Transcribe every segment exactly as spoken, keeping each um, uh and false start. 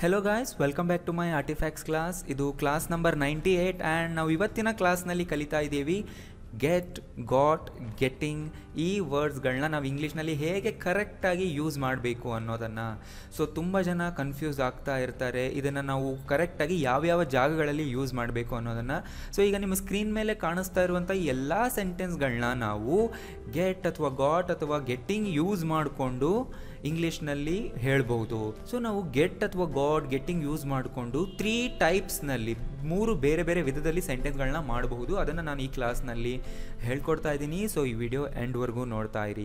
Hello guys, welcome back to my artifacts class. ಇದು class number ninety eight and ನಾವು ಇವತ್ತಿನ ಕ್ಲಾಸ್ನಲ್ಲಿ ಕಲಿತಾ ಇದ್ದೀವಿ ಗೆಟ್, ಗಾಟ್, ಗೆಟ್ಟಿಂಗ್ ಈ ವರ್ಡ್ಸ್ಗಳನ್ನ ನಾವು ಇಂಗ್ಲೀಷ್ನಲ್ಲಿ ಹೇಗೆ ಕರೆಕ್ಟಾಗಿ ಯೂಸ್ ಮಾಡಬೇಕು ಅನ್ನೋದನ್ನು. ಸೊ ತುಂಬ ಜನ ಕನ್ಫ್ಯೂಸ್ ಆಗ್ತಾ ಇರ್ತಾರೆ, ಇದನ್ನು ನಾವು ಕರೆಕ್ಟಾಗಿ ಯಾವ್ಯಾವ ಜಾಗಗಳಲ್ಲಿ ಯೂಸ್ ಮಾಡಬೇಕು ಅನ್ನೋದನ್ನು. ಸೊ ಈಗ ನಿಮ್ಮ ಸ್ಕ್ರೀನ್ ಮೇಲೆ ಕಾಣಿಸ್ತಾ ಇರುವಂಥ ಎಲ್ಲ ಸೆಂಟೆನ್ಸ್ಗಳನ್ನ ನಾವು ಗೆಟ್ ಅಥವಾ ಗಾಟ್ ಅಥವಾ ಗೆಟ್ಟಿಂಗ್ ಯೂಸ್ ಮಾಡಿಕೊಂಡು ಇಂಗ್ಲೀಷ್ನಲ್ಲಿ ಹೇಳ್ಬೋದು. ಸೊ ನಾವು ಗೆಟ್ ಅಥವಾ ಗಾಟ್, ಗೆಟ್ಟಿಂಗ್ ಯೂಸ್ ಮಾಡಿಕೊಂಡು ತ್ರೀ ಟೈಪ್ಸ್ನಲ್ಲಿ ಮೂರು ಬೇರೆ ಬೇರೆ ವಿಧದಲ್ಲಿ ಸೆಂಟೆನ್ಸ್ಗಳನ್ನ ಮಾಡಬಹುದು. ಅದನ್ನು ನಾನು ಈ ಕ್ಲಾಸ್ನಲ್ಲಿ ಹೇಳ್ಕೊಡ್ತಾ ಇದ್ದೀನಿ. ಸೊ ಈ ವಿಡಿಯೋ ಎಂಡ್ವರೆಗೂ ನೋಡ್ತಾ ಇರಿ.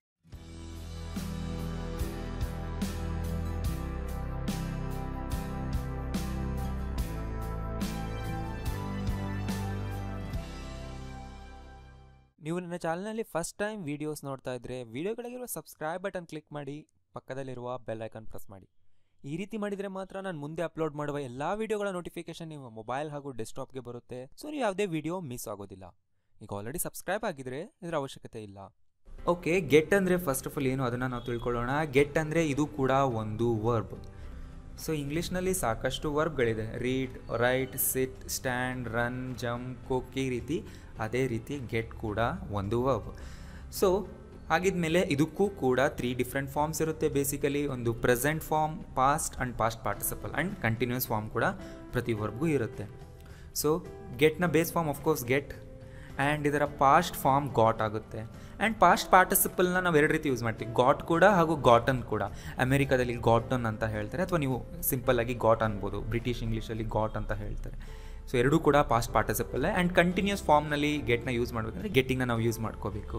ನೀವು ನನ್ನ ಚಾನಲ್ನಲ್ಲಿ ಫಸ್ಟ್ ಟೈಮ್ ವೀಡಿಯೋಸ್ ನೋಡ್ತಾ ಇದ್ದರೆ ವೀಡಿಯೋಗಳಿಗಿರುವ ಸಬ್ಸ್ಕ್ರೈಬ್ ಬಟನ್ ಕ್ಲಿಕ್ ಮಾಡಿ, ಪಕ್ಕದಲ್ಲಿರುವ ಬೆಲ್ ಐಕಾನ್ ಪ್ರೆಸ್ ಮಾಡಿ. ಈ ರೀತಿ ಮಾಡಿದರೆ ಮಾತ್ರ ನಾನು ಮುಂದೆ ಅಪ್ಲೋಡ್ ಮಾಡುವ ಎಲ್ಲ ವೀಡಿಯೋಗಳ ನೋಟಿಫಿಕೇಶನ್ ನಿಮ್ಮ ಮೊಬೈಲ್ ಹಾಗೂ ಡೆಸ್ಕ್ಟಾಪ್ಗೆ ಬರುತ್ತೆ. ಸೊ ನೀವು ಯಾವುದೇ ವೀಡಿಯೋ ಮಿಸ್ ಆಗೋದಿಲ್ಲ. ಈಗ ಆಲ್ರೆಡಿ ಸಬ್ಸ್ಕ್ರೈಬ್ ಆಗಿದ್ರೆ ಇದರ ಅವಶ್ಯಕತೆ ಇಲ್ಲ. ಓಕೆ, ಗೆಟ್ ಅಂದರೆ ಫಸ್ಟ್ ಆಫ್ ಆಲ್ ಏನು ಅದನ್ನು ನಾವು ತಿಳ್ಕೊಳ್ಳೋಣ. ಗೆಟ್ ಅಂದರೆ ಇದು ಕೂಡ ಒಂದು ವರ್ಬ್. ಸೊ ಇಂಗ್ಲೀಷ್ನಲ್ಲಿ ಸಾಕಷ್ಟು ವರ್ಬ್ಗಳಿದೆ. Read, write, sit, stand, run, jump, cook, ಈ ರೀತಿ. ಅದೇ ರೀತಿ ಗೆಟ್ ಕೂಡ ಒಂದು ವರ್ಬ್. ಸೊ ಹಾಗಿದ್ಮೇಲೆ ಇದಕ್ಕೂ ಕೂಡ ತ್ರೀ ಡಿಫ್ರೆಂಟ್ ಫಾರ್ಮ್ಸ್ ಇರುತ್ತೆ. ಬೇಸಿಕಲಿ ಒಂದು present form, past and past participle and continuous form ಕೂಡ ಪ್ರತಿ ವರ್ಬ್ಗೂ ಇರುತ್ತೆ. ಸೊ ಗೆಟ್ನ base form of course get and ಇದರ ಪಾಸ್ಟ್ ಫಾರ್ಮ್ ಗಾಟ್ ಆಗುತ್ತೆ. ಆ್ಯಂಡ್ ಪಾಸ್ಟ್ ಪಾರ್ಟಿಸಿಪಲ್ನ ನಾವು ಎರಡು ರೀತಿ ಯೂಸ್ ಮಾಡ್ತೀವಿ, ಗಾಟ್ ಕೂಡ ಹಾಗೂ ಗಾಟನ್ ಕೂಡ. ಅಮೆರಿಕಾದಲ್ಲಿ ಗಾಟನ್ ಅಂತ ಹೇಳ್ತಾರೆ, ಅಥವಾ ನೀವು ಸಿಂಪಲ್ಲಾಗಿ ಗಾಟ್ ಅನ್ಬೋದು. ಬ್ರಿಟಿಷ್ ಇಂಗ್ಲೀಷಲ್ಲಿ ಗಾಟ್ ಅಂತ ಹೇಳ್ತಾರೆ. ಸೊ ಎರಡೂ ಕೂಡ ಪಾಸ್ಟ್ ಪಾರ್ಟಿಸಿಪಲ್ಲೇ. ಆ್ಯಂಡ್ ಕಂಟಿನ್ಯೂಸ್ ಫಾರ್ಮ್ನಲ್ಲಿ ಗೆಟ್ನ ಯೂಸ್ ಮಾಡಬೇಕಂದ್ರೆ ಗೆಟ್ಟಿಂಗ್ನ ನಾವು ಯೂಸ್ ಮಾಡ್ಕೋಬೇಕು.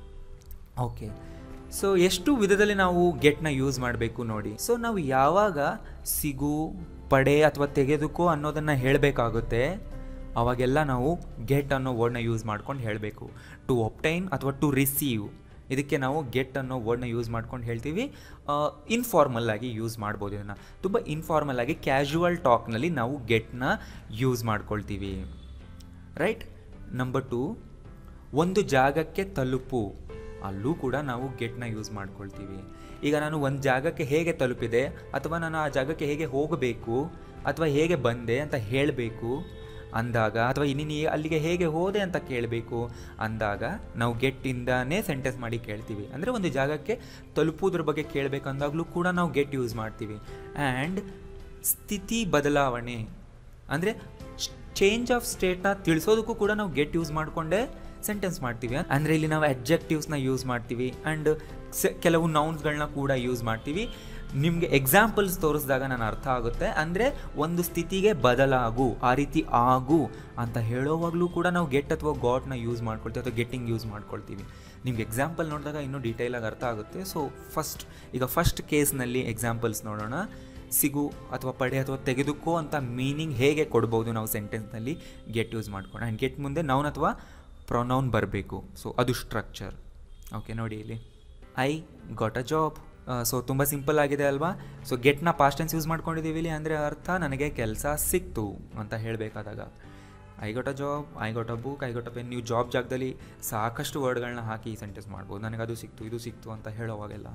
ಓಕೆ, ಸೊ ಎಷ್ಟು ವಿಧದಲ್ಲಿ ನಾವು ಗೆಟ್ನ ಯೂಸ್ ಮಾಡಬೇಕು ನೋಡಿ. ಸೊ ನಾವು ಯಾವಾಗ ಸಿಗು, ಪಡೆ ಅಥವಾ ತೆಗೆದುಕೋ ಅನ್ನೋದನ್ನು ಹೇಳಬೇಕಾಗುತ್ತೆ, ಅವಾಗೆಲ್ಲ ನಾವು ಗೆಟ್ ಅನ್ನೋ ವರ್ಡ್ನ ಯೂಸ್ ಮಾಡ್ಕೊಂಡು ಹೇಳಬೇಕು. ಟು ಒಬ್ಟೈನ್ ಅಥವಾ ಟು ರಿಸೀವ್, ಇದಕ್ಕೆ ನಾವು ಗೆಟ್ ಅನ್ನೋ ವರ್ಡ್ನ ಯೂಸ್ ಮಾಡ್ಕೊಂಡು ಹೇಳ್ತೀವಿ. ಇನ್ಫಾರ್ಮಲ್ ಆಗಿ ಯೂಸ್ ಮಾಡ್ಬೋದು. ಇದನ್ನು ತುಂಬ ಇನ್ಫಾರ್ಮಲ್ ಆಗಿ ಕ್ಯಾಶುವಲ್ ಟಾಕ್ನಲ್ಲಿ ನಾವು ಗೆಟ್ನ ಯೂಸ್ ಮಾಡ್ಕೊಳ್ತೀವಿ. ರೈಟ್. ನಂಬರ್ ಟು, ಒಂದು ಜಾಗಕ್ಕೆ ತಲುಪು, ಅಲ್ಲೂ ಕೂಡ ನಾವು ಗೆಟ್ನ ಯೂಸ್ ಮಾಡ್ಕೊಳ್ತೀವಿ. ಈಗ ನಾನು ಒಂದು ಜಾಗಕ್ಕೆ ಹೇಗೆ ತಲುಪಿದೆ ಅಥವಾ ನಾನು ಆ ಜಾಗಕ್ಕೆ ಹೇಗೆ ಹೋಗಬೇಕು ಅಥವಾ ಹೇಗೆ ಬಂದೆ ಅಂತ ಹೇಳಬೇಕು ಅಂದಾಗ, ಅಥವಾ ಇನ್ನೀ ಅಲ್ಲಿಗೆ ಹೇಗೆ ಹೋದೆ ಅಂತ ಕೇಳಬೇಕು ಅಂದಾಗ ನಾವು ಗೆಟ್ಟಿಂದನೇ ಸೆಂಟೆನ್ಸ್ ಮಾಡಿ ಕೇಳ್ತೀವಿ. ಅಂದರೆ ಒಂದು ಜಾಗಕ್ಕೆ ತಲುಪುವುದ್ರ ಬಗ್ಗೆ ಕೇಳಬೇಕಂದಾಗಲೂ ಕೂಡ ನಾವು ಗೆಟ್ ಯೂಸ್ ಮಾಡ್ತೀವಿ. ಆ್ಯಂಡ್ ಸ್ಥಿತಿ ಬದಲಾವಣೆ ಅಂದರೆ ಚೇಂಜ್ ಆಫ್ ಸ್ಟೇಟ್ನ ತಿಳಿಸೋದಕ್ಕೂ ಕೂಡ ನಾವು ಗೆಟ್ ಯೂಸ್ ಮಾಡಿಕೊಂಡೇ ಸೆಂಟೆನ್ಸ್ ಮಾಡ್ತೀವಿ. ಅಂದರೆ ಇಲ್ಲಿ ನಾವು ಅಡ್ಜೆಕ್ಟಿವ್ಸ್ನ ಯೂಸ್ ಮಾಡ್ತೀವಿ ಆ್ಯಂಡ್ ಸೆ ಕೆಲವು ನೌನ್ಸ್ಗಳನ್ನ ಕೂಡ ಯೂಸ್ ಮಾಡ್ತೀವಿ. ನಿಮಗೆ ಎಕ್ಸಾಂಪಲ್ಸ್ ತೋರಿಸಿದಾಗ ನಾನು ಅರ್ಥ ಆಗುತ್ತೆ. ಅಂದರೆ ಒಂದು ಸ್ಥಿತಿಗೆ ಬದಲಾಗು, ಆ ರೀತಿ ಆಗು ಅಂತ ಹೇಳೋವಾಗಲೂ ಕೂಡ ನಾವು ಗೆಟ್ ಅಥವಾ ಗಾಟ್ನ ಯೂಸ್ ಮಾಡ್ಕೊಳ್ತೀವಿ ಅಥವಾ ಗೆಟ್ಟಿಂಗ್ ಯೂಸ್ ಮಾಡ್ಕೊಳ್ತೀವಿ. ನಿಮ್ಗೆ ಎಕ್ಸಾಂಪಲ್ ನೋಡಿದಾಗ ಇನ್ನೂ ಡೀಟೇಲಾಗಿ ಅರ್ಥ ಆಗುತ್ತೆ. ಸೊ ಫಸ್ಟ್ ಈಗ ಫಸ್ಟ್ ಕೇಸ್ನಲ್ಲಿ ಎಕ್ಸಾಂಪಲ್ಸ್ ನೋಡೋಣ. ಸಿಗು ಅಥವಾ ಪಡೆ ಅಥವಾ ತೆಗೆದುಕೋ ಅಂತ ಮೀನಿಂಗ್ ಹೇಗೆ ಕೊಡ್ಬೋದು ನಾವು ಸೆಂಟೆನ್ಸ್ನಲ್ಲಿ ಗೆಟ್ ಯೂಸ್ ಮಾಡ್ಕೊಂಡು. ಆ್ಯಂಡ್ ಗೆಟ್ ಮುಂದೆ ನೌನ್ ಅಥವಾ ಪ್ರೊನೌನ್ ಬರಬೇಕು. ಸೊ ಅದು ಸ್ಟ್ರಕ್ಚರ್. ಓಕೆ, ನೋಡಿ ಇಲ್ಲಿ I got a job. So ತುಂಬ ಸಿಂಪಲ್ ಆಗಿದೆ ಅಲ್ವಾ. ಸೊ ಗೆಟ್ನ ಪಾಸ್ಟ್ ಟೆನ್ಸ್ ಯೂಸ್ ಮಾಡ್ಕೊಂಡಿದ್ದೀವಿ ಇಲ್ಲಿ. ಅಂದರೆ ಅರ್ಥ ನನಗೆ ಕೆಲಸ ಸಿಕ್ತು ಅಂತ ಹೇಳಬೇಕಾದಾಗ I got a job, I got a book, I got a pen. ನೀವು ಜಾಬ್ ಜಾಗದಲ್ಲಿ ಸಾಕಷ್ಟು ವರ್ಡ್ಗಳನ್ನ ಹಾಕಿ ಈ ಸೆಂಟೆನ್ಸ್ ಮಾಡ್ಬೋದು. ನನಗೆ ಅದು ಸಿಕ್ತು, ಇದು ಸಿಕ್ತು ಅಂತ ಹೇಳೋವಾಗೆಲ್ಲ.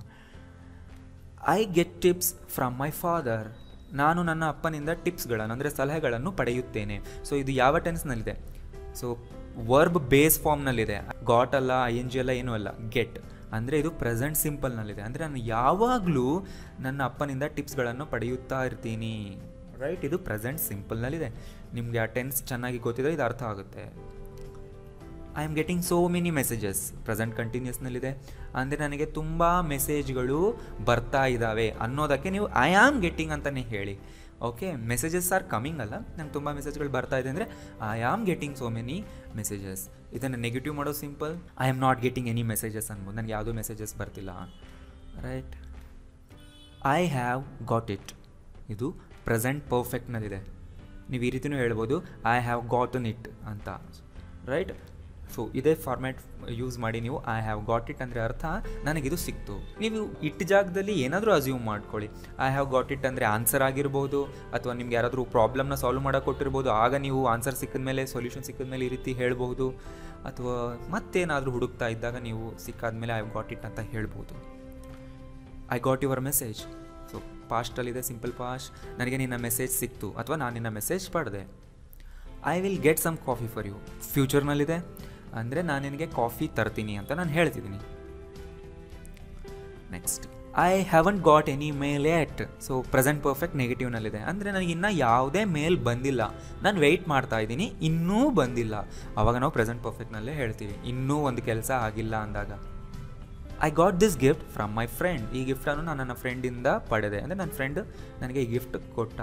I get tips from my father. ನಾನು ನನ್ನ ಅಪ್ಪನಿಂದ ಟಿಪ್ಸ್ಗಳನ್ನು ಅಂದರೆ ಸಲಹೆಗಳನ್ನು ಪಡೆಯುತ್ತೇನೆ. ಸೊ ಇದು ಯಾವ ಟೆನ್ಸ್ನಲ್ಲಿದೆ? ಸೊ ವರ್ಬ್ ಬೇಸ್ ಫಾರ್ಮ್ನಲ್ಲಿದೆ. ಗಾಟ್ ಅಲ್ಲ, ಐ ಎನ್ ಜಿ ಅಲ್ಲ, ಏನೂ ಅಲ್ಲ, ಗೆಟ್. ಅಂದರೆ ಇದು ಪ್ರೆಸೆಂಟ್ ಸಿಂಪಲ್ನಲ್ಲಿದೆ. ಅಂದರೆ ನಾನು ಯಾವಾಗಲೂ ನನ್ನ ಅಪ್ಪನಿಂದ ಟಿಪ್ಸ್ಗಳನ್ನು ಪಡೆಯುತ್ತಾ ಇರ್ತೀನಿ. ರೈಟ್, ಇದು ಪ್ರೆಸೆಂಟ್ ಸಿಂಪಲ್ನಲ್ಲಿದೆ. ನಿಮಗೆ ಆ ಟೆನ್ಸ್ ಚೆನ್ನಾಗಿ ಗೊತ್ತಿದ್ರೆ ಇದು ಅರ್ಥ ಆಗುತ್ತೆ. I am getting so many messages, present ಕಂಟಿನ್ಯೂಸ್ನಲ್ಲಿದೆ. ಅಂದರೆ ನನಗೆ ತುಂಬ ಮೆಸೇಜ್ಗಳು ಬರ್ತಾ ಇದ್ದಾವೆ ಅನ್ನೋದಕ್ಕೆ ನೀವು ಐ ಆಮ್ ಗೆಟ್ಟಿಂಗ್ ಅಂತಲೇ ಹೇಳಿ. ಓಕೆ, ಮೆಸೇಜಸ್ ಆರ್ ಕಮಿಂಗ್ ಅಲ್ಲ, ನಂಗೆ ತುಂಬ ಮೆಸೇಜ್ಗಳು ಬರ್ತಾ ಇದೆ ಅಂದರೆ I am getting so many messages. ಇದನ್ನು ನೆಗೆಟಿವ್ ಮಾಡೋದು simple, I am not getting any messages ಅನ್ಬೋದು. ನನಗೆ ಯಾವುದೂ ಮೆಸೇಜಸ್ ಬರ್ತಿಲ್ಲ. Right. I have got it, ಇದು ಪ್ರೆಸೆಂಟ್ ಪರ್ಫೆಕ್ಟ್ನಲ್ಲಿದೆ. ನೀವು ಈ ರೀತಿಯೂ ಹೇಳ್ಬೋದು ಐ ಹ್ಯಾವ್ ಗಾಟನ್ ಇಟ್ ಅಂತ. ರೈಟ್. ಸೊ ಇದೇ ಫಾರ್ಮ್ಯಾಟ್ ಯೂಸ್ ಮಾಡಿ ನೀವು ಐ ಹ್ಯಾವ್ ಗಾಟ್ ಇಟ್ ಅಂದರೆ ಅರ್ಥ ನನಗಿದು ಸಿಕ್ತು. ನೀವು ಇಟ್ ಜಾಗದಲ್ಲಿ ಏನಾದರೂ ಅಸ್ಯೂಮ್ ಮಾಡ್ಕೊಳ್ಳಿ. ಐ ಹ್ಯಾವ್ ಗಾಟ್ ಇಟ್ ಅಂದರೆ ಆನ್ಸರ್ ಆಗಿರ್ಬೋದು, ಅಥವಾ ನಿಮ್ಗೆ ಯಾರಾದರೂ ಪ್ರಾಬ್ಲಮ್ನ ಸಾಲ್ವ್ ಮಾಡೋಕೆ ಕೊಟ್ಟಿರ್ಬೋದು. ಆಗ ನೀವು ಆನ್ಸರ್ ಸಿಕ್ಕಿದ ಮೇಲೆ, ಸೊಲ್ಯೂಷನ್ ಸಿಕ್ಕಿದ ಮೇಲೆ ಈ ರೀತಿ ಹೇಳ್ಬೋದು. ಅಥವಾ ಮತ್ತೇನಾದರೂ ಹುಡುಕ್ತಾ ಇದ್ದಾಗ ನೀವು ಸಿಕ್ಕಾದ ಮೇಲೆ ಐ ಹ್ಯಾವ್ ಗಾಟ್ ಇಟ್ ಅಂತ ಹೇಳ್ಬೋದು. I got your message. So ಪಾಸ್ಟಲ್ಲಿದೆ ಸಿಂಪಲ್ ಪಾಸ್ಟ್. ನನಗೆ ನಿನ್ನ ಮೆಸೇಜ್ ಸಿಕ್ತು ಅಥವಾ ನಾನು ನಿನ್ನ ಮೆಸೇಜ್ ಪಡೆದೆ. I will get some coffee for you. ಫ್ಯೂಚರ್ನಲ್ಲಿದೆ ಅಂದರೆ ನಾನು ನಿನಗೆ ಕಾಫಿ ತರ್ತೀನಿ ಅಂತ ನಾನು ಹೇಳ್ತಿದ್ದೀನಿ. Next, I haven't got any mail yet. So present perfect ನೆಗೆಟಿವ್ನಲ್ಲಿದೆ ಅಂದರೆ ನನಗಿನ್ನೂ ಯಾವುದೇ ಮೇಲ್ ಬಂದಿಲ್ಲ, ನಾನು ವೆಯ್ಟ್ ಮಾಡ್ತಾ ಇದ್ದೀನಿ, ಇನ್ನೂ ಬಂದಿಲ್ಲ. ಆವಾಗ ನಾವು ಪ್ರೆಸೆಂಟ್ ಪರ್ಫೆಕ್ಟ್ನಲ್ಲೇ ಹೇಳ್ತೀವಿ ಇನ್ನೂ ಒಂದು ಕೆಲಸ ಆಗಿಲ್ಲ ಅಂದಾಗ. I got this gift from my friend. ಈ ಗಿಫ್ಟನ್ನು ನಾನು ನನ್ನ ಫ್ರೆಂಡಿಂದ ಪಡೆದೆ ಅಂದರೆ ನನ್ನ ಫ್ರೆಂಡ್ ನನಗೆ ಈ ಗಿಫ್ಟ್ ಕೊಟ್ಟ.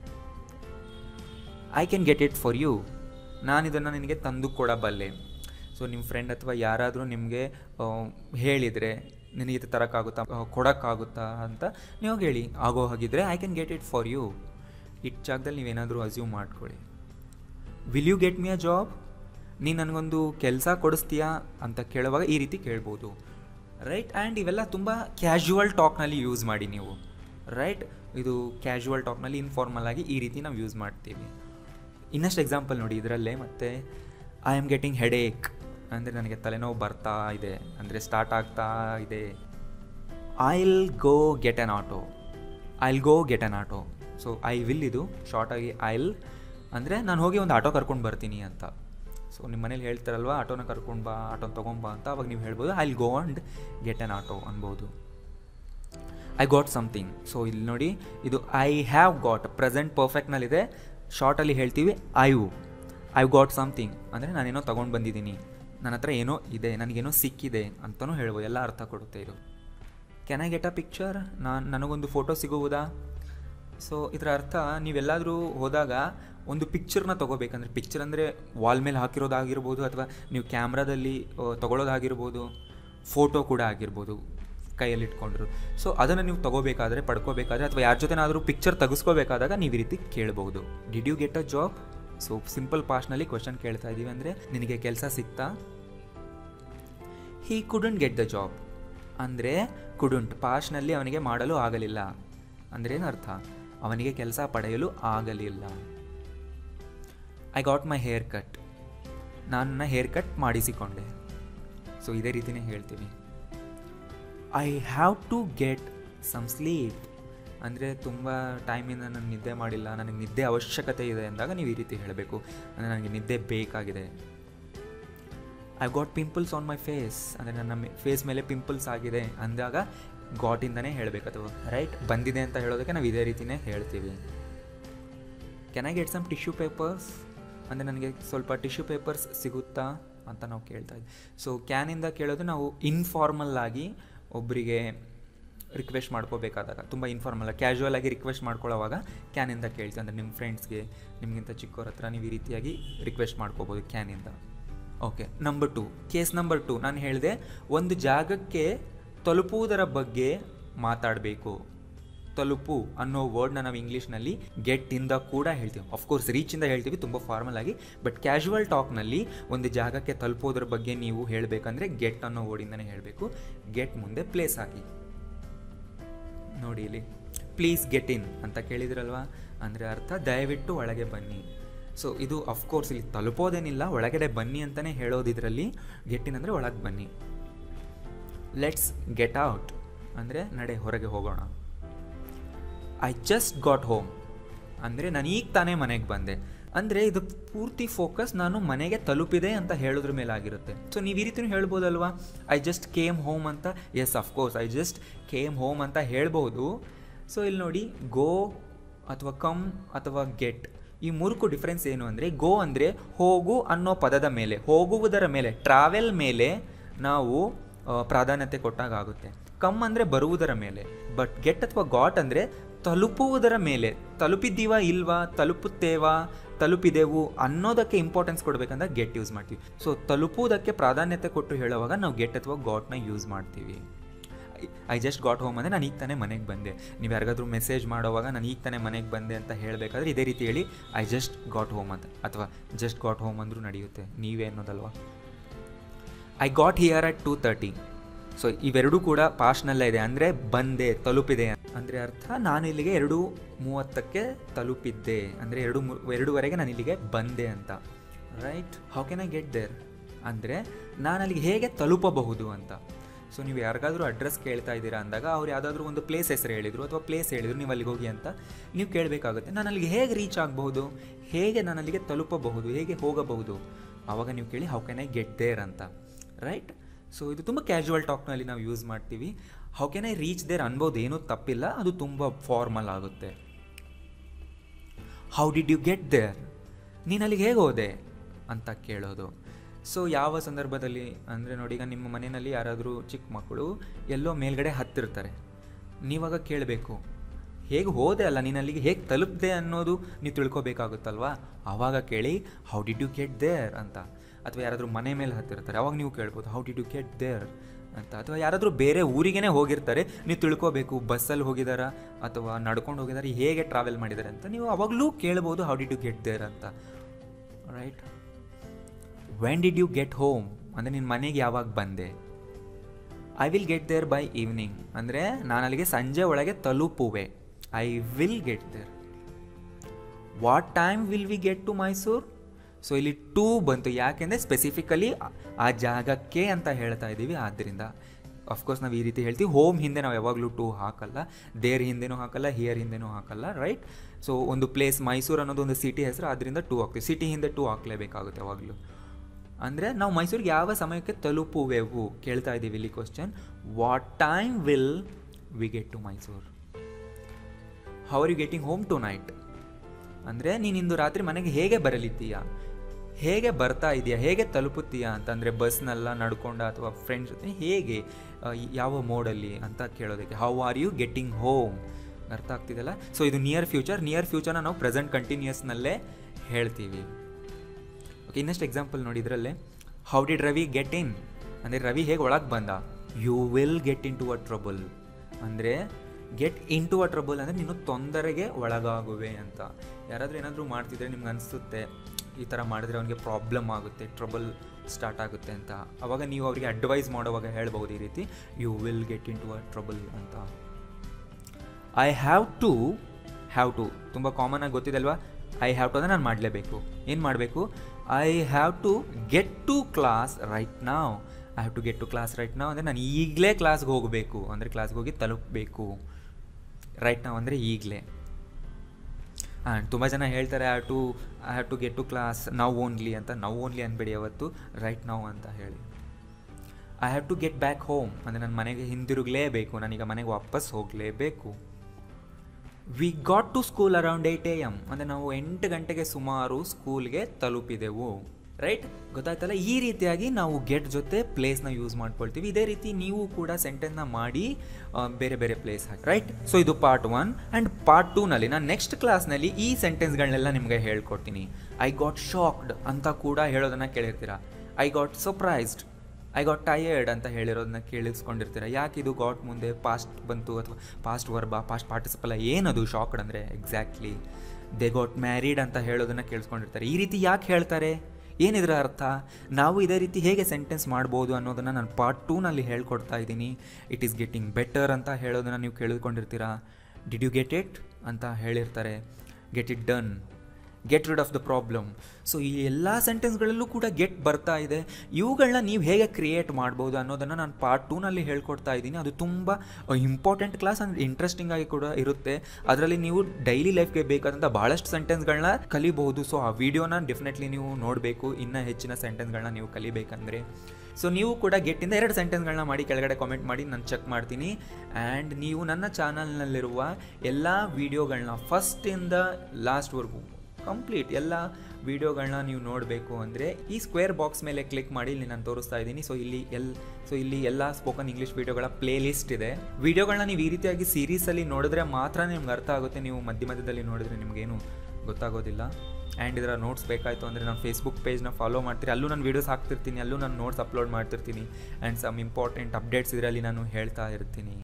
I can get it for you. ನಾನು ಇದನ್ನು ನಿನಗೆ ತಂದು ಕೊಡಬಲ್ಲೆ. ಸೊ ನಿಮ್ಮ ಫ್ರೆಂಡ್ ಅಥವಾ ಯಾರಾದರೂ ನಿಮಗೆ ಹೇಳಿದರೆ ನಿನಗೆ ಇದು ತರೋಕ್ಕಾಗುತ್ತಾ, ಕೊಡೋಕ್ಕಾಗುತ್ತಾ ಅಂತ ನೀವು ಹೇಳಿ. ಆಗೋ ಹಾಗಿದ್ರೆ I can get it for you. It ಜಾಗದಲ್ಲಿ ನೀವೇನಾದರೂ ಅಸ್ಯೂಮ್ ಮಾಡ್ಕೊಳ್ಳಿ. Will you get me a job. ನೀನು ನನಗೊಂದು ಕೆಲಸ ಕೊಡಿಸ್ತೀಯಾ ಅಂತ ಕೇಳುವಾಗ ಈ ರೀತಿ ಕೇಳ್ಬೋದು, ರೈಟ್. ಆ್ಯಂಡ್ ಇವೆಲ್ಲ ತುಂಬ ಕ್ಯಾಶುವಲ್ ಟಾಕ್ನಲ್ಲಿ ಯೂಸ್ ಮಾಡಿ ನೀವು, ರೈಟ್. ಇದು ಕ್ಯಾಶುವಲ್ ಟಾಕ್ನಲ್ಲಿ ಇನ್ಫಾರ್ಮಲ್ ಆಗಿ ಈ ರೀತಿ ನಾವು ಯೂಸ್ ಮಾಡ್ತೀವಿ. ಇನ್ನಷ್ಟು ಎಕ್ಸಾಂಪಲ್ ನೋಡಿ ಇದರಲ್ಲೇ. ಮತ್ತು ಐ ಆಮ್ ಗೆಟಿಂಗ್ ಹೆಡೇಕ್ ಅಂದರೆ ನನಗೆ ತಲೆನೋವು ಬರ್ತಾ ಇದೆ ಅಂದರೆ ಸ್ಟಾರ್ಟ್ ಆಗ್ತಾ ಇದೆ. I will go get an auto. I will go get an auto. So I will ಇದು ಶಾರ್ಟಾಗಿ ಐ ವಿಲ್ ಅಂದರೆ ನಾನು ಹೋಗಿ ಒಂದು ಆಟೋ ಕರ್ಕೊಂಡು ಬರ್ತೀನಿ ಅಂತ. ಸೊ ನಿಮ್ಮ ಮನೇಲಿ ಹೇಳ್ತಾರಲ್ವ ಆಟೋನ ಕರ್ಕೊಂಡು ಬಾ, ಆಟೋನ ತೊಗೊಂಬಾ ಅಂತ, ಅವಾಗ ನೀವು ಹೇಳ್ಬೋದು I will go and get an auto ಅನ್ಬೋದು. I got something. ಸೊ ಇಲ್ಲಿ ನೋಡಿ ಇದು ಐ ಹ್ಯಾವ್ ಗಾಟ್ ಪ್ರೆಸೆಂಟ್ ಪರ್ಫೆಕ್ಟ್ನಲ್ಲಿದೆ. ಶಾರ್ಟಲ್ಲಿ ಹೇಳ್ತೀವಿ ಐವು. ಐ ಗಾಟ್ ಸಮಥಿಂಗ್ ಅಂದರೆ ನಾನೇನೋ ತೊಗೊಂಡು ಬಂದಿದ್ದೀನಿ, ನನ್ನ ಹತ್ರ ಏನೋ ಇದೆ, ನನಗೇನೋ ಸಿಕ್ಕಿದೆ ಅಂತಲೂ ಹೇಳ್ಬೋದು. ಎಲ್ಲ ಅರ್ಥ ಕೊಡುತ್ತೆ ಇದು. Can I get a picture. ನಾನು ನನಗೊಂದು ಫೋಟೋ ಸಿಗುವುದಾ. ಸೊ ಇದರ ಅರ್ಥ ನೀವೆಲ್ಲಾದರೂ ಹೋದಾಗ ಒಂದು ಪಿಕ್ಚರ್ನ ತೊಗೋಬೇಕಂದ್ರೆ, ಪಿಕ್ಚರ್ ಅಂದರೆ ವಾಲ್ ಮೇಲೆ ಹಾಕಿರೋದಾಗಿರ್ಬೋದು ಅಥವಾ ನೀವು ಕ್ಯಾಮ್ರಾದಲ್ಲಿ ತೊಗೊಳೋದಾಗಿರ್ಬೋದು, ಫೋಟೋ ಕೂಡ ಆಗಿರ್ಬೋದು ಕೈಯಲ್ಲಿ ಇಟ್ಕೊಂಡ್ರು. ಸೊ ಅದನ್ನು ನೀವು ತೊಗೋಬೇಕಾದ್ರೆ, ಪಡ್ಕೋಬೇಕಾದ್ರೆ ಅಥವಾ ಯಾರ ಜೊತೆನಾದರೂ ಪಿಕ್ಚರ್ ತೆಗೆಸ್ಕೋಬೇಕಾದಾಗ ನೀವು ಈ ರೀತಿ ಕೇಳ್ಬೋದು, did you get a job. So simple ಪಾಸ್ಟ್ನಲ್ಲಿ ಕ್ವೆಶನ್ ಕೇಳ್ತಾ ಇದ್ದೀವಿ ಅಂದರೆ ನಿನಗೆ ಕೆಲಸ ಸಿಗ್ತಾ. He couldn't get the job ಅಂದರೆ ಕುಡಂಟ್ ಪಾಸ್ಟ್ನಲ್ಲಿ ಅವನಿಗೆ ಮಾಡಲು ಆಗಲಿಲ್ಲ ಅಂದರೆ ಏನರ್ಥ, ಅವನಿಗೆ ಕೆಲಸ ಪಡೆಯಲು ಆಗಲಿಲ್ಲ. I got my hair cut. ನನ್ನ ಹೇರ್ ಕಟ್ ಮಾಡಿಸಿಕೊಂಡೆ. ಸೊ ಇದೇ ರೀತಿಯೇ ಹೇಳ್ತೀವಿ. I have to get some sleep ಅಂದರೆ ತುಂಬ ಟೈಮಿಂದ ನಾನು ನಿದ್ದೆ ಮಾಡಿಲ್ಲ, ನನಗೆ ನಿದ್ದೆ ಅವಶ್ಯಕತೆ ಇದೆ ಅಂದಾಗ ನೀವು ಈ ರೀತಿ ಹೇಳಬೇಕು, ಅಂದರೆ ನನಗೆ ನಿದ್ದೆ ಬೇಕಾಗಿದೆ. I got pimples on my face ಅಂದರೆ ನನ್ನ ಫೇಸ್ ಮೇಲೆ ಪಿಂಪಲ್ಸ್ ಆಗಿದೆ ಅಂದಾಗ ಗಾಟಿಂದನೇ ಹೇಳಬೇಕು ಅಥವಾ ರೈಟ್. ಬಂದಿದೆ ಅಂತ ಹೇಳೋದಕ್ಕೆ ನಾವು ಇದೇ ರೀತಿಯೇ ಹೇಳ್ತೀವಿ. Can I get some tissue papers ಅಂದರೆ ನನಗೆ ಸ್ವಲ್ಪ ಟಿಶ್ಯೂ ಪೇಪರ್ಸ್ ಸಿಗುತ್ತಾ ಅಂತ ನಾವು ಕೇಳ್ತಾ ಇದ್ವಿ. ಸೊ ಕ್ಯಾನಿಂದ ಕೇಳೋದು ನಾವು ಇನ್ಫಾರ್ಮಲ್ ಆಗಿ ಒಬ್ಬರಿಗೆ ರಿಕ್ವೆಸ್ಟ್ ಮಾಡ್ಕೋಬೇಕಾದಾಗ, ತುಂಬ ಇನ್ಫಾರ್ಮಲ್ ಆಗಿ ಕ್ಯಾಶುವಲ್ ಆಗಿ ರಿಕ್ವೆಸ್ಟ್ ಮಾಡ್ಕೊಳ್ಳೋವಾಗ ಕ್ಯಾನಿಂದ ಕೇಳ್ತೀವಿ. ಅಂದರೆ ನಿಮ್ಮ ಫ್ರೆಂಡ್ಸ್ಗೆ, ನಿಮಗಿಂತ ಚಿಕ್ಕವ್ರ ಹತ್ರ ನೀವು ಈ ರೀತಿಯಾಗಿ ರಿಕ್ವೆಸ್ಟ್ ಮಾಡ್ಕೋಬೋದು ಕ್ಯಾನಿಂದ. Okay, number two, case number two ನಾನು ಹೇಳಿದೆ ಒಂದು ಜಾಗಕ್ಕೆ ತಲುಪುವುದರ ಬಗ್ಗೆ ಮಾತಾಡಬೇಕು. ತಲುಪು ಅನ್ನೋ ವರ್ಡ್ನ ನಾವು ಇಂಗ್ಲೀಷ್ನಲ್ಲಿ ಗೆಟ್ಟಿಂದ ಕೂಡ ಹೇಳ್ತೀವಿ. ಅಫ್ಕೋರ್ಸ್ ರೀಚಿಂದ ಹೇಳ್ತೀವಿ ತುಂಬ ಫಾರ್ಮಲ್ ಆಗಿ. ಬಟ್ ಕ್ಯಾಶುವಲ್ ಟಾಕ್ನಲ್ಲಿ ಒಂದು ಜಾಗಕ್ಕೆ ತಲುಪೋದ್ರ ಬಗ್ಗೆ ನೀವು ಹೇಳಬೇಕಂದ್ರೆ ಗೆಟ್ ಅನ್ನೋ ವರ್ಡಿಂದನೇ ಹೇಳಬೇಕು. ಗೆಟ್ ಮುಂದೆ ಪ್ಲೇಸ್ ಹಾಕಿ. ನೋಡಿ ಇಲ್ಲಿ ಪ್ಲೀಸ್ ಗೆಟ್ ಇನ್ ಅಂತ ಕೇಳಿದ್ರಲ್ವಾ, ಅಂದರೆ ಅರ್ಥ ದಯವಿಟ್ಟು ಒಳಗೆ ಬನ್ನಿ. ಸೊ ಇದು ಅಫ್ಕೋರ್ಸ್ ಇಲ್ಲಿ ತಲುಪೋದೇನಿಲ್ಲ, ಒಳಗಡೆ ಬನ್ನಿ ಅಂತಲೇ ಹೇಳೋದು. ಇದರಲ್ಲಿ ಗೆಟ್ ಇನ್ ಅಂದರೆ ಒಳಗೆ ಬನ್ನಿ. ಲೆಟ್ಸ್ ಗೆಟ್ ಔಟ್ ಅಂದರೆ ನಡೆ ಹೊರಗೆ ಹೋಗೋಣ. ಐ ಜಸ್ಟ್ ಗಾಟ್ ಹೋಮ್ ಅಂದರೆ ನಾನು ಈಗ ತಾನೇ ಮನೆಗೆ ಬಂದೆ ಅಂದರೆ ಇದು ಪೂರ್ತಿ ಫೋಕಸ್ ನಾನು ಮನೆಗೆ ತಲುಪಿದೆ ಅಂತ ಹೇಳೋದ್ರ ಮೇಲೆ ಆಗಿರುತ್ತೆ. ಸೊ ನೀವು ಈ ರೀತಿಯೂ ಹೇಳ್ಬೋದಲ್ವಾ, ಐ ಜಸ್ಟ್ ಕೇಮ್ ಹೋಮ್ ಅಂತ. Yes of course I just came home ಅಂತ ಹೇಳ್ಬೋದು. ಸೊ ಇಲ್ಲಿ ನೋಡಿ ಗೋ ಅಥವಾ ಕಮ್ ಅಥವಾ ಗೆಟ್ ಈ ಮೂರಕ್ಕೂ ಡಿಫ್ರೆನ್ಸ್ ಏನು ಅಂದರೆ, ಗೋ ಅಂದರೆ ಹೋಗು ಅನ್ನೋ ಪದದ ಮೇಲೆ, ಹೋಗುವುದರ ಮೇಲೆ, ಟ್ರಾವೆಲ್ ಮೇಲೆ ನಾವು ಪ್ರಾಧಾನ್ಯತೆ ಕೊಟ್ಟಾಗುತ್ತೆ. ಕಮ್ ಅಂದರೆ ಬರುವುದರ ಮೇಲೆ. ಬಟ್ ಗೆಟ್ ಅಥವಾ ಗಾಟ್ ಅಂದರೆ ತಲುಪುವುದರ ಮೇಲೆ, ತಲುಪಿದ್ದೀವಾ ಇಲ್ವಾ, ತಲುಪುತ್ತೇವಾ, ತಲುಪಿದೆವು ಅನ್ನೋದಕ್ಕೆ ಇಂಪಾರ್ಟೆನ್ಸ್ ಕೊಡಬೇಕಂದ್ರೆ ಗೆಟ್ ಯೂಸ್ ಮಾಡ್ತೀವಿ. ಸೊ ತಲುಪುವುದಕ್ಕೆ ಪ್ರಾಧಾನ್ಯತೆ ಕೊಟ್ಟು ಹೇಳುವಾಗ ನಾವು ಗೆಟ್ ಅಥವಾ ಗಾಟ್ನ ಯೂಸ್ ಮಾಡ್ತೀವಿ. ಐ ಜಸ್ಟ್ ಗಾಟ್ ಹೋಮ್ ಅಂದರೆ ನಾನು ಈಗ ತಾನೇ ಮನೆಗೆ ಬಂದೆ. ನೀವು ಯಾರಿಗಾದ್ರೂ ಮೆಸೇಜ್ ಮಾಡೋವಾಗ ನಾನು ಈಗ ತಾನೇ ಮನೆಗೆ ಬಂದೆ ಅಂತ ಹೇಳಬೇಕಾದ್ರೆ ಇದೇ ರೀತಿ ಹೇಳಿ ಐ ಜಸ್ಟ್ ಗಾಟ್ ಹೋಮ್ ಅಂತ, ಅಥವಾ ಜಸ್ಟ್ ಗಾಟ್ ಹೋಮ್ ಅಂದರೂ ನಡೆಯುತ್ತೆ, ನೀವೇ ಅನ್ನೋದಲ್ವಾ. I got here at two thirty. So ಇವೆರಡೂ ಕೂಡ ಪಾಸ್ಟ್ನಲ್ಲೇ ಇದೆ, ಅಂದರೆ ಬಂದೆ, ತಲುಪಿದೆ ಅಂದರೆ ಅರ್ಥ ನಾನು ಇಲ್ಲಿಗೆ ಎರಡು ಮೂವತ್ತಕ್ಕೆ ತಲುಪಿದ್ದೆ ಅಂದರೆ ಎರಡು ಮೂ ಎರಡೂವರೆಗೆ ನಾನು ಇಲ್ಲಿಗೆ ಬಂದೆ ಅಂತ, right. How can I get there ಅಂದರೆ ನಾನು ಅಲ್ಲಿಗೆ ಹೇಗೆ ತಲುಪಬಹುದು ಅಂತ. ಸೊ ನೀವು ಯಾರಿಗಾದ್ರೂ ಅಡ್ರೆಸ್ ಕೇಳ್ತಾ ಇದ್ದೀರಾ ಅಂದಾಗ ಅವ್ರು ಯಾವುದಾದ್ರೂ ಒಂದು ಪ್ಲೇಸ್ ಹೆಸರು ಹೇಳಿದರು ಅಥವಾ ಪ್ಲೇಸ್ ಹೇಳಿದರು, ನೀವು ಅಲ್ಲಿಗೆ ಹೋಗಿ ಅಂತ ನೀವು ಕೇಳಬೇಕಾಗುತ್ತೆ. ನಾನು ಅಲ್ಲಿಗೆ ಹೇಗೆ ರೀಚ್ ಆಗಬಹುದು, ಹೇಗೆ ನಾನು ಅಲ್ಲಿಗೆ ತಲುಪಬಹುದು, ಹೇಗೆ ಹೋಗಬಹುದು, ಆವಾಗ ನೀವು ಕೇಳಿ how can I get there ಅಂತ, ರೈಟ್. ಸೊ ಇದು ತುಂಬ ಕ್ಯಾಶುವಲ್ ಟಾಕ್ನಲ್ಲಿ ನಾವು ಯೂಸ್ ಮಾಡ್ತೀವಿ. How can I reach there ಅನ್ಬೋದು, ಏನೂ ತಪ್ಪಿಲ್ಲ, ಅದು ತುಂಬ ಫಾರ್ಮಲ್ ಆಗುತ್ತೆ. How did you get there, ನೀನು ಅಲ್ಲಿಗೆ ಹೇಗೆ ಹೋದೆ ಅಂತ ಕೇಳೋದು. ಸೊ ಯಾವ ಸಂದರ್ಭದಲ್ಲಿ ಅಂದರೆ ನೋಡಿ, ಈಗ ನಿಮ್ಮ ಮನೆಯಲ್ಲಿ ಯಾರಾದರೂ ಚಿಕ್ಕ ಮಕ್ಕಳು ಎಲ್ಲೋ ಮೇಲ್ಗಡೆ ಹತ್ತಿರ್ತಾರೆ, ನೀವಾಗ ಕೇಳಬೇಕು ಹೇಗೆ ಹೋದೆ ಅಲ್ಲ, ನೀನು ಅಲ್ಲಿಗೆ ಹೇಗೆ ತಲುಪಿದೆ ಅನ್ನೋದು ನೀವು ತಿಳ್ಕೊಬೇಕಾಗುತ್ತಲ್ವಾ. ಆವಾಗ ಕೇಳಿ how did you get there ಅಂತ. ಅಥವಾ ಯಾರಾದರೂ ಮನೆ ಮೇಲೆ ಹತ್ತಿರ್ತಾರೆ, ಅವಾಗ ನೀವು ಕೇಳ್ಬೋದು how did you get there ಅಂತ. ಅಥವಾ ಯಾರಾದರೂ ಬೇರೆ ಊರಿಗೇ ಹೋಗಿರ್ತಾರೆ, ನೀವು ತಿಳ್ಕೊಬೇಕು ಬಸ್ಸಲ್ಲಿ ಹೋಗಿದ್ದಾರಾ ಅಥವಾ ನಡ್ಕೊಂಡು ಹೋಗಿದ್ದಾರೆ, ಹೇಗೆ ಟ್ರಾವೆಲ್ ಮಾಡಿದ್ದಾರೆ ಅಂತ ನೀವು ಅವಾಗಲೂ ಕೇಳ್ಬೋದು how did you get there ಅಂತ, right. When did you get home ಅಂದರೆ ನಿನ್ನ ಮನೆಗೆ ಯಾವಾಗ ಬಂದೆ. I will get there by evening ಅಂದರೆ ನಾನು ಅಲ್ಲಿಗೆ ಸಂಜೆ ಒಳಗೆ ತಲುಪುವೆ. I will get there. What time will we get to Mysuru. So ಇಲ್ಲಿ ಟೂ ಬಂತು, ಯಾಕೆಂದರೆ ಸ್ಪೆಸಿಫಿಕಲಿ ಆ ಜಾಗಕ್ಕೆ ಅಂತ ಹೇಳ್ತಾ ಇದ್ದೀವಿ. ಆದ್ದರಿಂದ ಅಫ್ಕೋರ್ಸ್ ನಾವು ಈ ರೀತಿ ಹೇಳ್ತೀವಿ. ಹೋಮ್ ಹಿಂದೆ ನಾವು ಯಾವಾಗಲೂ ಟೂ ಹಾಕಲ್ಲ, ದೇರ್ ಹಿಂದೆನೂ ಹಾಕಲ್ಲ, ಹಿಯರ್ ಹಿಂದೆನೂ ಹಾಕಲ್ಲ, ರೈಟ್. ಸೊ ಒಂದು ಪ್ಲೇಸ್ ಮೈಸೂರು ಅನ್ನೋದು ಒಂದು ಸಿಟಿ ಹೆಸರು, ಅದರಿಂದ ಟೂ ಹಾಕ್ತೀವಿ. ಸಿಟಿ ಹಿಂದೆ ಟೂ ಹಾಕಲೇಬೇಕಾಗುತ್ತೆ ಯಾವಾಗಲೂ. ಅಂದರೆ ನಾವು ಮೈಸೂರಿಗೆ ಯಾವ ಸಮಯಕ್ಕೆ ತಲುಪುವೆವು ಕೇಳ್ತಾ ಇದ್ದೀವಿ ಇಲ್ಲಿ question. What time will we get to Mysuru. How are you getting home tonight ಅಂದರೆ ನೀನಿಂದು ರಾತ್ರಿ ಮನೆಗೆ ಹೇಗೆ ಬರಲಿದ್ದೀಯಾ, ಹೇಗೆ ಬರ್ತಾ ಇದೆಯಾ, ಹೇಗೆ ತಲುಪುತ್ತೀಯಾ ಅಂತಂದರೆ ಬಸ್ನೆಲ್ಲ ನಡ್ಕೊಂಡ ಅಥವಾ ಫ್ರೆಂಡ್ಸ್ ಜೊತೆ ಹೇಗೆ, ಯಾವ ಮೋಡಲ್ಲಿ ಅಂತ ಕೇಳೋದಕ್ಕೆ how are you getting home. ಅರ್ಥ ಆಗ್ತಿದೆಯಲ್ಲ. ಸೊ ಇದು ನಿಯರ್ ಫ್ಯೂಚರ್. ನಿಯರ್ ಫ್ಯೂಚರ್ನ ನಾವು ಪ್ರೆಸೆಂಟ್ ಕಂಟಿನ್ಯೂಸ್ನಲ್ಲೇ ಹೇಳ್ತೀವಿ. ಓಕೆ, ಇನ್ನಷ್ಟು ಎಕ್ಸಾಂಪಲ್ ನೋಡಿ ಇದರಲ್ಲೇ. How did Ravi get in ಅಂದರೆ ರವಿ ಹೇಗೆ ಒಳಗೆ ಬಂದ. You will get into a trouble ಅಂದರೆ get into a trouble ಅಂದರೆ ನೀನು ತೊಂದರೆಗೆ ಒಳಗಾಗುವೆ ಅಂತ. ಯಾರಾದರೂ ಏನಾದರೂ ಮಾಡ್ತಿದ್ರೆ ನಿಮ್ಗೆ ಅನಿಸುತ್ತೆ ಈ ಥರ ಮಾಡಿದ್ರೆ ಅವನಿಗೆ ಪ್ರಾಬ್ಲಮ್ ಆಗುತ್ತೆ, ಟ್ರಬಲ್ ಸ್ಟಾರ್ಟ್ ಆಗುತ್ತೆ ಅಂತ, ಆವಾಗ ನೀವು ಅವರಿಗೆ ಅಡ್ವೈಸ್ ಮಾಡೋವಾಗ ಹೇಳ್ಬೋದು ಈ ರೀತಿ, you will get into a trouble ಅಂತ. I have to. Have to ತುಂಬ ಕಾಮನ್ ಆಗಿ ಗೊತ್ತಿದೆ ಅಲ್ವಾ. ಐ ಹ್ಯಾವ್ ಟು ಅಂದರೆ ನಾನು ಮಾಡಲೇಬೇಕು. ಏನು ಮಾಡಬೇಕು. I have to get to class right now. I have to get to class right now ಅಂದರೆ ನಾನು ಈಗಲೇ ಕ್ಲಾಸ್ಗೆ ಹೋಗಬೇಕು, ಅಂದರೆ ಕ್ಲಾಸ್ಗೆ ಹೋಗಿ ತಲುಪಬೇಕು. ರೈಟ್ ನಾವ್ ಅಂದರೆ ಈಗಲೇ. ಆ್ಯಂಡ್ ತುಂಬ ಜನ ಹೇಳ್ತಾರೆ I have to I have to get to class now only ಅಂತ. ನೌ ಓನ್ಲಿ ಅನ್ಬೇಡಿ ಅವತ್ತು, ರೈಟ್ ನಾವ್ ಅಂತ ಹೇಳಿ. I have to get back home ಅಂದರೆ ನನ್ನ ಮನೆಗೆ ಹಿಂದಿರುಗಲೇಬೇಕು, ನಾನೀಗ ಮನೆಗೆ ವಾಪಸ್ ಹೋಗಲೇಬೇಕು. We got to school around eight A M ಅಂದರೆ ನಾವು ಎಂಟು ಗಂಟೆಗೆ ಸುಮಾರು ಸ್ಕೂಲ್ಗೆ ತಲುಪಿದೆವು, ರೈಟ್. ಗೊತ್ತಾಯ್ತಲ್ಲ. ಈ ರೀತಿಯಾಗಿ ನಾವು ಗೆಟ್ ಜೊತೆ ಪ್ಲೇಸ್ನ ಯೂಸ್ ಮಾಡ್ಕೊಳ್ತೀವಿ. ಇದೇ ರೀತಿ ನೀವು ಕೂಡ ಸೆಂಟೆನ್ಸ್ನ ಮಾಡಿ ಬೇರೆ ಬೇರೆ ಪ್ಲೇಸ್ ಹಾಕಿ, ರೈಟ್. ಸೊ ಇದು ಪಾರ್ಟ್ ಒನ್. ಆ್ಯಂಡ್ ಪಾರ್ಟ್ ಟೂನಲ್ಲಿ ನಾನು ನೆಕ್ಸ್ಟ್ ಕ್ಲಾಸ್ನಲ್ಲಿ ಈ ಸೆಂಟೆನ್ಸ್ಗಳನ್ನೆಲ್ಲ ನಿಮಗೆ ಹೇಳ್ಕೊಡ್ತೀನಿ. ಐ ಗಾಟ್ ಶಾಕ್ಡ್ ಅಂತ ಕೂಡ ಹೇಳೋದನ್ನು ಕೇಳಿರ್ತೀರ. I got surprised, I got tired ಅಂತ ಹೇಳಿರೋದನ್ನ ಕೇಳಿಸ್ಕೊಂಡಿರ್ತೀರ. ಯಾಕೆ ಇದು ಗಾಟ್ ಮುಂದೆ ಪಾಸ್ಟ್ ಬಂತು ಅಥವಾ ಪಾಸ್ಟ್ ವರ್ಬಾ, ಪಾಸ್ಟ್ ಪಾರ್ಟಿಸಿಪಲ್, ಏನದು ಶಾಕ್ಡ್ ಅಂದರೆ ಎಕ್ಸಾಕ್ಟ್ಲಿ ದೇ ಗಾಟ್ ಮ್ಯಾರಿಡ್ ಅಂತ ಹೇಳೋದನ್ನು ಕೇಳಿಸ್ಕೊಂಡಿರ್ತಾರೆ. ಈ ರೀತಿ ಯಾಕೆ ಹೇಳ್ತಾರೆ, ಏನಿದ್ರ ಅರ್ಥ, ನಾವು ಇದೇ ರೀತಿ ಹೇಗೆ ಸೆಂಟೆನ್ಸ್ ಮಾಡ್ಬೋದು ಅನ್ನೋದನ್ನು ನಾನು ಪಾರ್ಟ್ ಟೂನಲ್ಲಿ ಹೇಳ್ಕೊಡ್ತಾ ಇದ್ದೀನಿ. ಇಟ್ ಈಸ್ ಗೆಟಿಂಗ್ ಬೆಟರ್ ಅಂತ ಹೇಳೋದನ್ನು ನೀವು ಕೇಳಿಸ್ಕೊಂಡಿರ್ತೀರ. ಡಿಡ್ ಯು ಗೆಟ್ ಇಟ್ ಅಂತ ಹೇಳಿರ್ತಾರೆ. Get it done, get rid of the problem. So ಈ ಎಲ್ಲ ಸೆಂಟೆನ್ಸ್ಗಳಲ್ಲೂ ಕೂಡ ಗೆಟ್ ಬರ್ತಾ ಇದೆ. ಇವುಗಳನ್ನ ನೀವು ಹೇಗೆ ಕ್ರಿಯೇಟ್ ಮಾಡ್ಬೋದು ಅನ್ನೋದನ್ನು ನಾನು ಪಾರ್ಟ್ ಟೂನಲ್ಲಿ ಹೇಳ್ಕೊಡ್ತಾ ಇದ್ದೀನಿ. ಅದು ತುಂಬ ಇಂಪಾರ್ಟೆಂಟ್ ಕ್ಲಾಸ್ ಅಂದರೆ ಇಂಟ್ರೆಸ್ಟಿಂಗ್ ಆಗಿ ಕೂಡ ಇರುತ್ತೆ. ಅದರಲ್ಲಿ ನೀವು ಡೈಲಿ ಲೈಫ್ಗೆ ಬೇಕಾದಂಥ ಭಾಳಷ್ಟು ಸೆಂಟೆನ್ಸ್ಗಳನ್ನ ಕಲಿಬಹುದು. ಸೊ ಆ ವಿಡಿಯೋನ ಡೆಫಿನೆಟ್ಲಿ ನೀವು ನೋಡಬೇಕು, ಇನ್ನೂ ಹೆಚ್ಚಿನ ಸೆಂಟೆನ್ಸ್ಗಳನ್ನ ನೀವು ಕಲಿಬೇಕಂದ್ರೆ. ಸೊ ನೀವು ಕೂಡ ಗೆಟ್ಟಿಂದ ಎರಡು ಸೆಂಟೆನ್ಸ್ಗಳನ್ನ ಮಾಡಿ ಕೆಳಗಡೆ ಕಾಮೆಂಟ್ ಮಾಡಿ, ನಾನು ಚೆಕ್ ಮಾಡ್ತೀನಿ. ಆ್ಯಂಡ್ ನೀವು ನನ್ನ ಚಾನಲ್ನಲ್ಲಿರುವ ಎಲ್ಲ ವೀಡಿಯೋಗಳನ್ನ ಫಸ್ಟಿಂದ ಲಾಸ್ಟ್ವರೆಗೂ ಕಂಪ್ಲೀಟ್ ಎಲ್ಲ ವೀಡಿಯೋಗಳನ್ನ ನೀವು ನೋಡಬೇಕು ಅಂದರೆ ಈ ಸ್ಕ್ವೇರ್ ಬಾಕ್ಸ್ ಮೇಲೆ ಕ್ಲಿಕ್ ಮಾಡಿ, ಇಲ್ಲಿ ನಾನು ತೋರಿಸ್ತಾ ಇದ್ದೀನಿ. ಸೊ ಇಲ್ಲಿ ಎಲ್ ಸೊ ಇಲ್ಲಿ ಎಲ್ಲ ಸ್ಪೋಕನ್ ಇಂಗ್ಲೀಷ್ ವೀಡಿಯೋಗಳ ಪ್ಲೇ ಲಿಸ್ಟ್ ಇದೆ. ವೀಡಿಯೋಗಳನ್ನ ನೀವು ಈ ರೀತಿಯಾಗಿ ಸೀರೀಸಲ್ಲಿ ನೋಡಿದ್ರೆ ಮಾತ್ರ ನಿಮ್ಗೆ ಅರ್ಥ ಆಗುತ್ತೆ. ನೀವು ಮಧ್ಯ ಮಧ್ಯದಲ್ಲಿ ನೋಡಿದ್ರೆ ನಿಮಗೇನು ಗೊತ್ತಾಗೋದಿಲ್ಲ. ಆ್ಯಂಡ್ ಇದರ ನೋಟ್ಸ್ ಬೇಕಾಯಿತು ಅಂದರೆ ನಾನು ಫೇಸ್ಬುಕ್ ಪೇಜ್ನ ಫಾಲೋ ಮಾಡ್ತೀರಿ, ಅಲ್ಲೂ ನಾನು ವೀಡಿಯೋಸ್ ಹಾಕ್ತಿರ್ತೀನಿ, ಅಲ್ಲೂ ನಾನು ನೋಟ್ಸ್ ಅಪ್ಲೋಡ್ ಮಾಡ್ತಿರ್ತೀನಿ. ಆ್ಯಂಡ್ ಸಮ್ ಇಂಪಾರ್ಟೆಂಟ್ ಅಪ್ಡೇಟ್ಸ್ ಇದರಲ್ಲಿ ನಾನು ಹೇಳ್ತಾ ಇರ್ತೀನಿ.